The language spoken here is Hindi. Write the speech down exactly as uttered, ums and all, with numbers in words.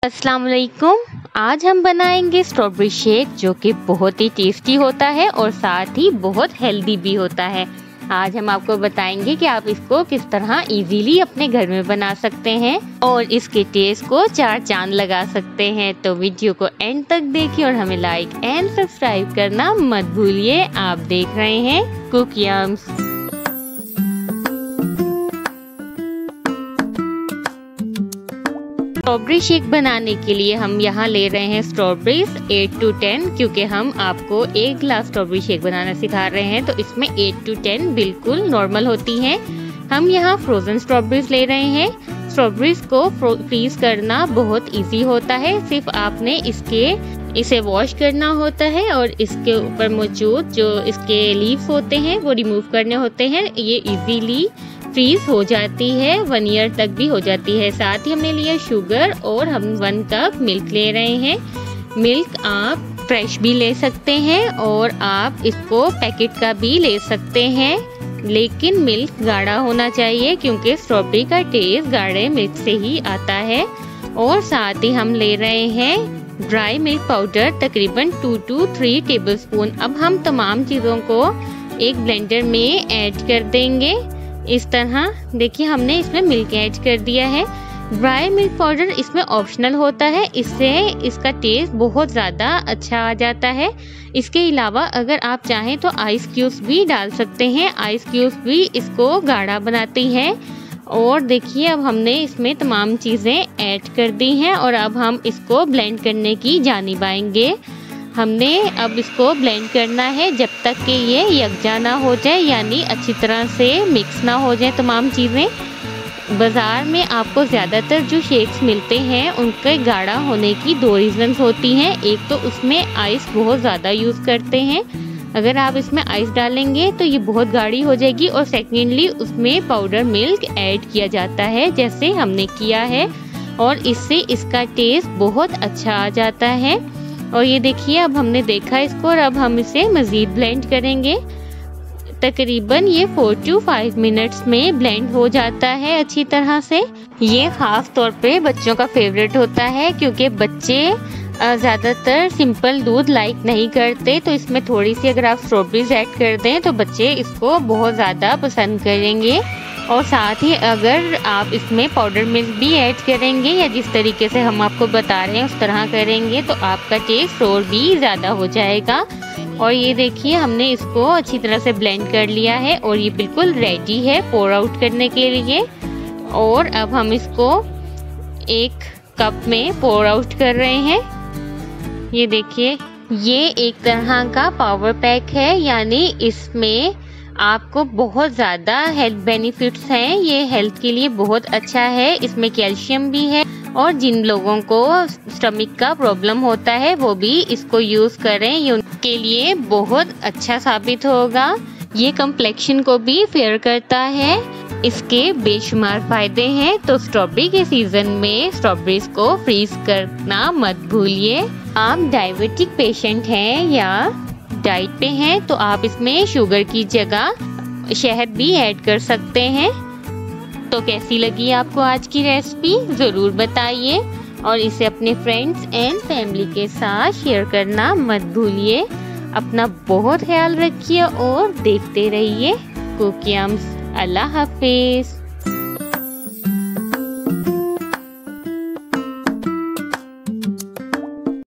अस्सलाम वालेकुम। आज हम बनाएंगे स्ट्रॉबेरी शेक जो कि बहुत ही टेस्टी होता है और साथ ही बहुत हेल्दी भी होता है। आज हम आपको बताएंगे कि आप इसको किस तरह इजीली अपने घर में बना सकते हैं और इसके टेस्ट को चार चांद लगा सकते हैं। तो वीडियो को एंड तक देखिए और हमें लाइक एंड सब्सक्राइब करना मत भूलिए। आप देख रहे हैं कुक यम्स। स्ट्रॉबेरी शेक बनाने के लिए हम यहाँ ले रहे हैं स्ट्रॉबेरीज एट टू टेन, क्योंकि हम आपको एक ग्लास स्ट्रॉबेरी शेक बनाना सिखा रहे हैं तो इसमें एट टू टेन बिल्कुल नॉर्मल होती हैं। हम यहाँ फ्रोजन स्ट्रॉबेरीज ले रहे हैं। स्ट्रॉबेरीज को फ्रीज करना बहुत इजी होता है। सिर्फ आपने इसके इसे वॉश करना होता है और इसके ऊपर मौजूद जो इसके लीव्स होते हैं वो रिमूव करने होते हैं। ये इजीली फ्रीज हो जाती है, वन ईयर तक भी हो जाती है। साथ ही हमने लिया शुगर और हम वन कप मिल्क ले रहे हैं। मिल्क आप फ्रेश भी ले सकते हैं और आप इसको पैकेट का भी ले सकते हैं, लेकिन मिल्क गाढ़ा होना चाहिए क्योंकि स्ट्रॉबेरी का टेस्ट गाढ़े मिल्क से ही आता है। और साथ ही हम ले रहे हैं ड्राई मिल्क पाउडर, तकरीबन टू टू थ्री टेबलस्पून। अब हम तमाम चीज़ों को एक ब्लेंडर में ऐड कर देंगे। इस तरह देखिए हमने इसमें मिल्क ऐड कर दिया है। ड्राई मिल्क पाउडर इसमें ऑप्शनल होता है, इससे इसका टेस्ट बहुत ज़्यादा अच्छा आ जाता है। इसके अलावा अगर आप चाहें तो आइस क्यूब्स भी डाल सकते हैं। आइस क्यूब्स भी इसको गाढ़ा बनाती हैं। और देखिए अब हमने इसमें तमाम चीज़ें ऐड कर दी हैं और अब हम इसको ब्लेंड करने की जानिब आएंगे। हमने अब इसको ब्लेंड करना है जब तक कि ये यकजा ना हो जाए, यानी अच्छी तरह से मिक्स ना हो जाए तमाम चीज़ें। बाज़ार में आपको ज़्यादातर जो शेक्स मिलते हैं उनके गाढ़ा होने की दो रीज़न्स होती हैं। एक तो उसमें आइस बहुत ज़्यादा यूज़ करते हैं, अगर आप इसमें आइस डालेंगे तो ये बहुत गाढ़ी हो जाएगी। और सेकेंडली उसमें पाउडर मिल्क ऐड किया जाता है जैसे हमने किया है, और इससे इसका टेस्ट बहुत अच्छा आ जाता है। और ये देखिए अब हमने देखा इसको और अब हम इसे मज़ीद ब्लेंड करेंगे। तकरीबन ये फोर टू फाइव मिनट्स में ब्लेंड हो जाता है अच्छी तरह से। ये ख़ास तौर पे बच्चों का फेवरेट होता है क्योंकि बच्चे ज़्यादातर सिंपल दूध लाइक नहीं करते, तो इसमें थोड़ी सी अगर आप स्ट्रॉबेरीज ऐड कर दें तो बच्चे इसको बहुत ज़्यादा पसंद करेंगे। और साथ ही अगर आप इसमें पाउडर मिल्क भी ऐड करेंगे या जिस तरीके से हम आपको बता रहे हैं उस तरह करेंगे तो आपका टेस्ट और भी ज़्यादा हो जाएगा। और ये देखिए हमने इसको अच्छी तरह से ब्लेंड कर लिया है और ये बिल्कुल रेडी है पोर आउट करने के लिए। और अब हम इसको एक कप में पोर आउट कर रहे हैं। ये देखिए ये एक तरह का पावर पैक है, यानी इसमें आपको बहुत ज़्यादा हेल्थ बेनिफिट्स हैं। ये हेल्थ के लिए बहुत अच्छा है, इसमें कैल्शियम भी है। और जिन लोगों को स्टमक का प्रॉब्लम होता है वो भी इसको यूज़ करें, ये उनके लिए बहुत अच्छा साबित होगा। ये कम्प्लेक्शन को भी फेयर करता है। इसके बेशुमार फायदे हैं। तो स्ट्रॉबेरी के सीजन में स्ट्रॉबेरीज को फ्रीज करना मत भूलिए। आप डायबिटिक पेशेंट हैं या डाइट पे हैं तो आप इसमें शुगर की जगह शहद भी ऐड कर सकते हैं। तो कैसी लगी आपको आज की रेसिपी ज़रूर बताइए और इसे अपने फ्रेंड्स एंड फैमिली के साथ शेयर करना मत भूलिए। अपना बहुत ख्याल रखिए और देखते रहिए कुक यम्स। अल्लाह हाफिज़।